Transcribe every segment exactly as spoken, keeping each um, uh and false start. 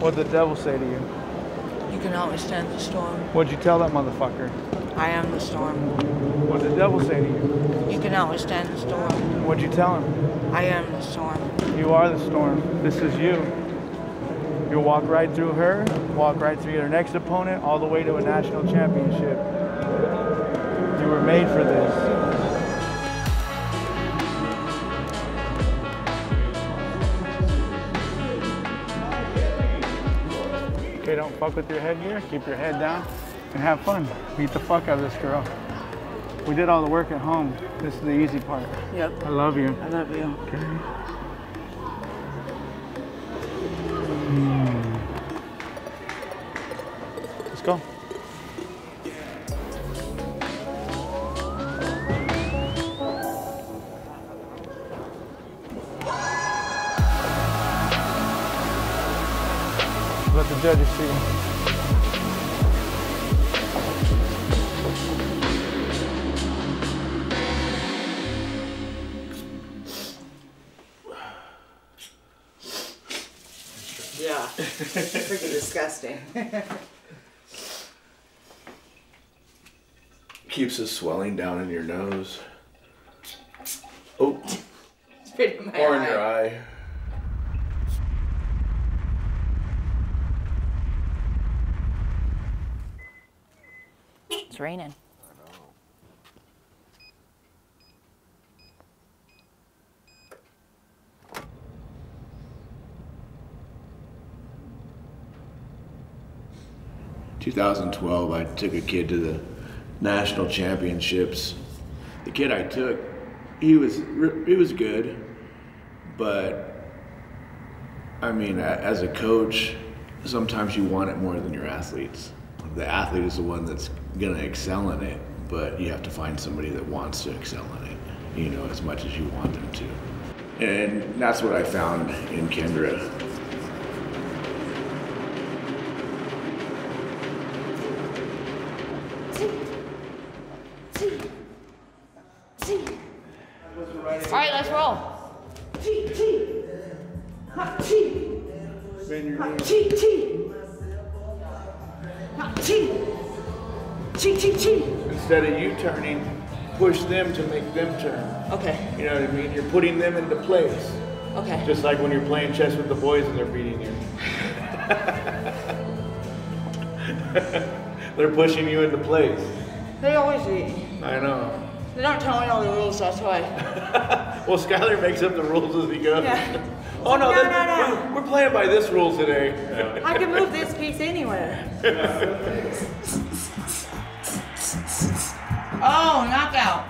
What'd the devil say to you? You can always stand the storm. What'd you tell that motherfucker? I am the storm. What'd the devil say to you? You can always stand the storm. What'd you tell him? I am the storm. You are the storm. This is you. You'll walk right through her, walk right through your next opponent, all the way to a national championship. You were made for this. Okay, don't fuck with your headgear. Keep your head down and have fun. Beat the fuck out of this girl. We did all the work at home. This is the easy part. Yep. I love you. I love you. Okay. Mm. Let's go. Let the judges see him. Yeah, freaking disgusting. Keeps the swelling down in your nose. Oh, Spit in my or in eye. your eye. It's raining. two thousand twelve, I took a kid to the national championships. The kid I took, he was he was good, but I mean, as a coach, sometimes you want it more than your athletes. The athlete is the one that's gonna excel in it, but you have to find somebody that wants to excel in it, you know, as much as you want them to. And that's what I found in Kendra. All right, let's roll. Bend your knees. Instead of you turning, push them to make them turn. Okay. You know what I mean? You're putting them into place. Okay. Just like when you're playing chess with the boys and they're beating you. They're pushing you into place. They always eat. I know. They don't tell me all the rules, that's why. Well, Skylar makes up the rules as he goes. Yeah. Oh no, No, this, no, no. We're, we're playing by this rule today. I can move this piece anywhere. Oh, knockout.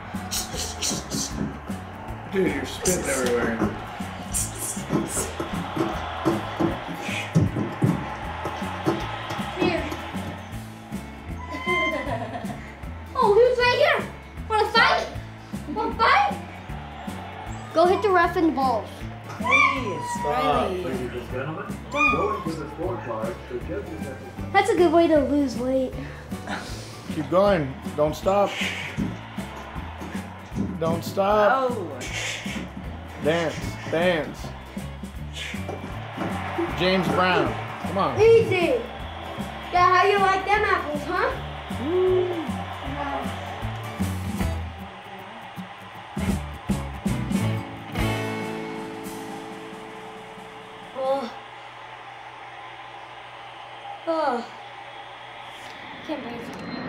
Dude, you're spitting everywhere. Here. Oh, who's right here? Wanna fight? Wanna fight? Go hit the ref in the balls. Please, Riley. That's a good way to lose weight. Keep going. Don't stop. Don't stop. Oh. Dance. Dance. James Brown. Come on. Easy. Yeah, how you like them apples, huh? Woo. Oh. Oh. Can't breathe.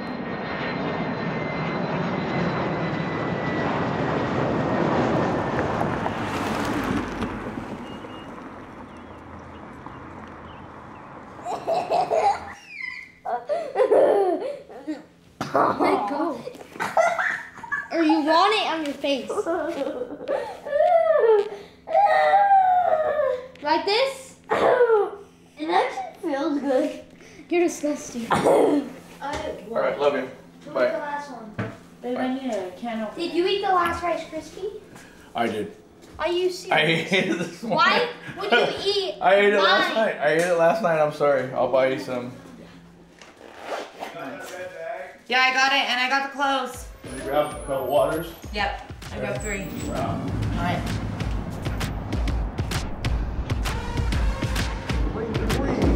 Let it go. Or you want it on your face. Like this? It actually feels good. You're disgusting. All right, love you. Who Bye. ate the last one? Babe, I need a can opener. Did you eat the last Rice Krispie? I did. Are you serious? I ate it this morning. Why would you eat I ate it mine? last night. I ate it last night. I'm sorry. I'll buy you some. Yeah, I got it, and I got the clothes. Did you grab a couple waters? Yep, I got three. Wow. All right. Three, three.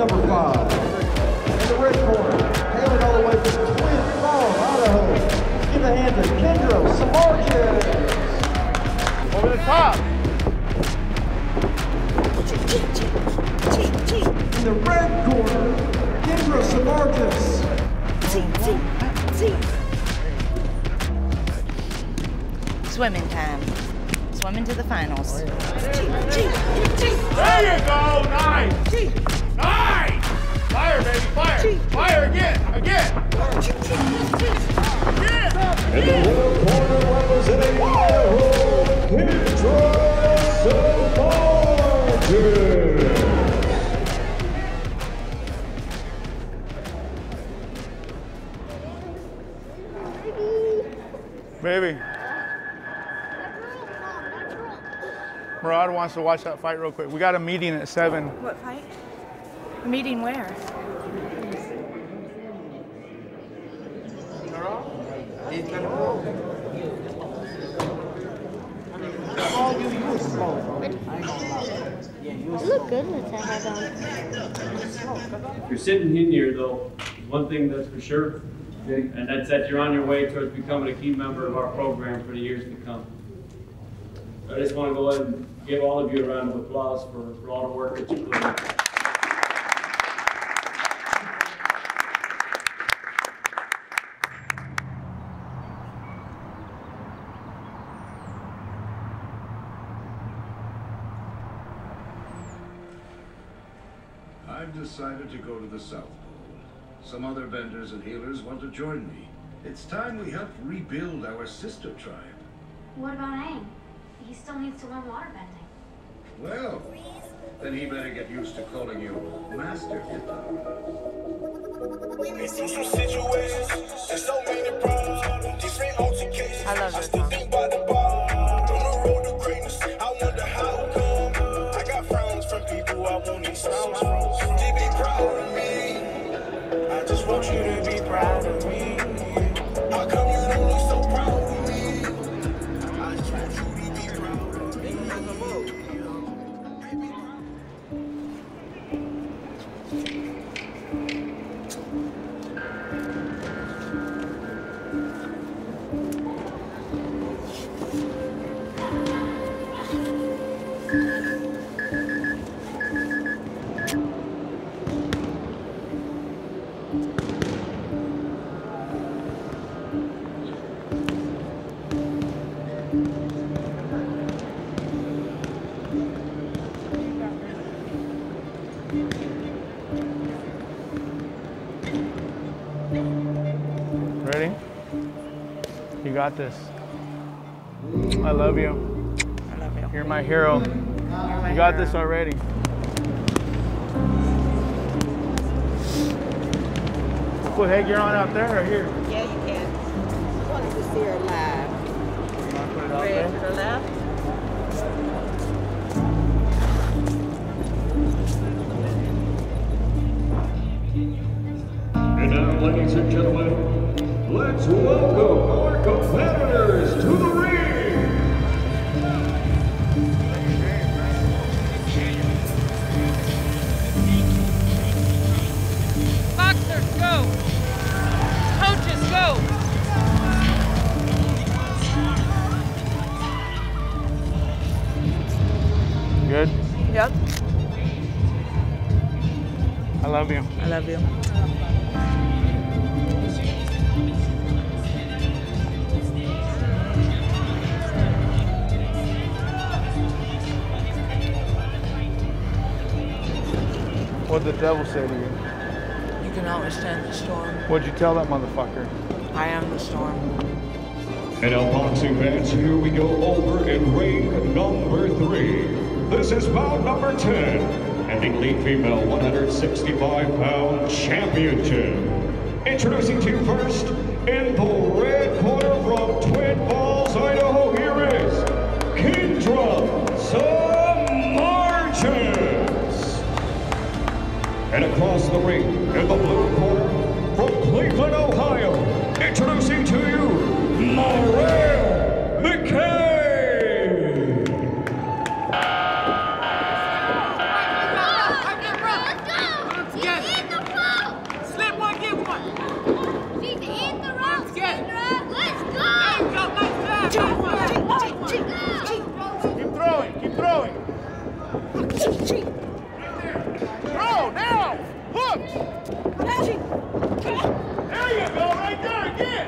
number five. In the red corner, hailing all the way from Twin Falls, Idaho. Give a hand to Kendra Samargis. Over the top. In the red corner, Kendra Samargis. Swimming time. Swimming to the finals. There you go. Nice. Nice. Fire, baby. Fire. Fire again. Again. Again. In the blue corner, representing Idaho, Kendra Samargis. Baby. Murad wants to watch that fight real quick. We got a meeting at seven. What fight? Meeting where? You look good with that hat on. If you're sitting in here, though, one thing that's for sure, and that's that you're on your way towards becoming a key member of our program for the years to come. I just want to go ahead and give all of you a round of applause for, for all the work that you put in. I've decided to go to the South Pole. Some other benders and healers want to join me. It's time we help rebuild our sister tribe. What about Aang? He still needs to learn waterbending. Well, then he better get used to calling you Master Hitter. I love this song. Want you to be proud of me. How come you don't look so proud of me? I just want you to be proud of me. Ready? You got this. I love you. I love you. You're my hero. You're my You got hero. this already. Put headgear on out there or here? Yeah, you can. I wanted to see her live. You want to put it out Red there? to the left. And now, ladies and gentlemen, let's welcome our competitors to the ring. Boxers, go! Coaches, go! Good? Yep. I love you. I love you. What'd the devil say to you? You can always stand the storm. What'd you tell that motherfucker? I am the storm. And now, boxing fans, here we go over in ring number three. This is bout number ten, and the elite female one hundred sixty-five pound championship. Introducing to you first, in the red corner from Twin Falls, Idaho, here is Kendra Samargis. And across the ring, in the blue corner, from Cleveland, Ohio, introducing to you, Morel McKay. Throw now! Look! There you go, right there again!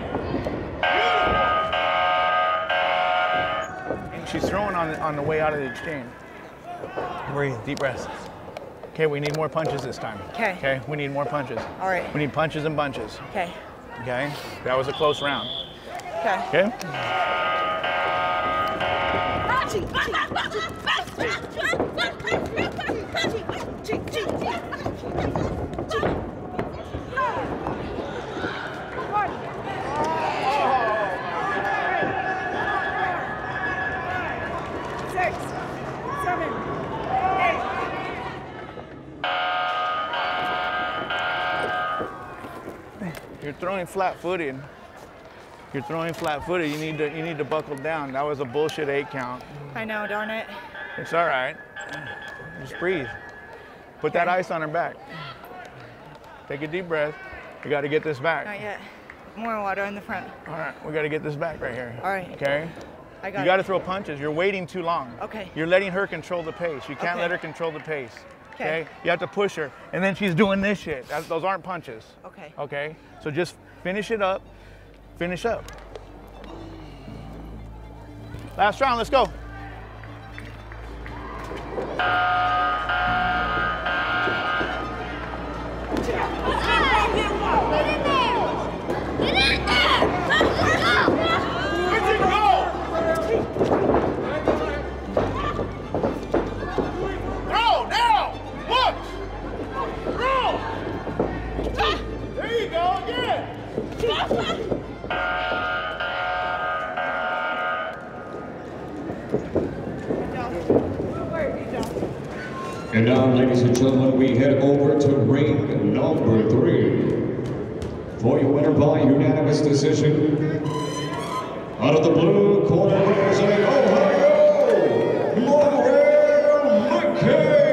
She's throwing on, on the way out of the exchange. Breathe, deep breaths. Okay, we need more punches this time. Okay. Okay, we need more punches. All right. We need punches and bunches. Okay. Okay, that was a close round. Okay. Okay? Six, seven, eight. You're throwing flat-footed. You're throwing flat-footed. You need to you need to buckle down. That was a bullshit eight count. I know, darn it. It's all right. Just breathe. Put that ice on her back. Take a deep breath. We got to get this back. Not yet. More water in the front. All right, we got to get this back right here. All right. Okay? I got you it. got to throw punches. You're waiting too long. Okay. You're letting her control the pace. You can't Okay. let her control the pace. Okay. Okay? You have to push her. And then she's doing this shit. That, those aren't punches. Okay. Okay? So just finish it up. Finish up. Last round, let's go. Throw now! Look! Throw! There you go again! And now, ladies and gentlemen, we head over to ring number three. For your winner by unanimous decision, out of the blue corner representing Ohio, Laurel McKay.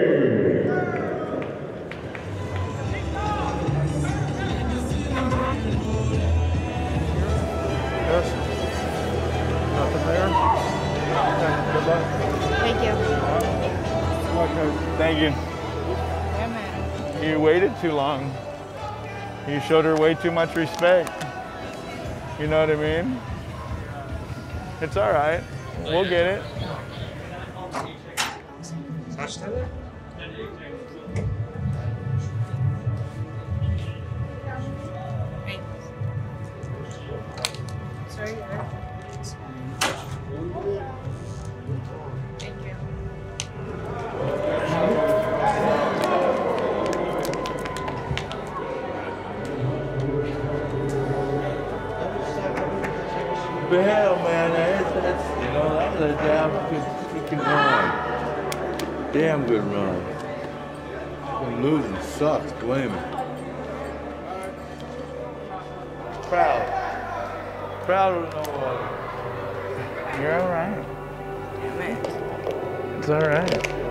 Yes. Nothing there. Okay, good luck. Thank you. Okay, thank you. Yeah, man. You waited too long. You showed her way too much respect. You know what I mean? It's all right. We'll get it. Sorry. Thank you. But hell, man, that's, that's, you know, that was a damn good freaking run. Damn good run. And losing sucks, believe me. Proud. Proud of no one. You're all right. Damn it. It's all right.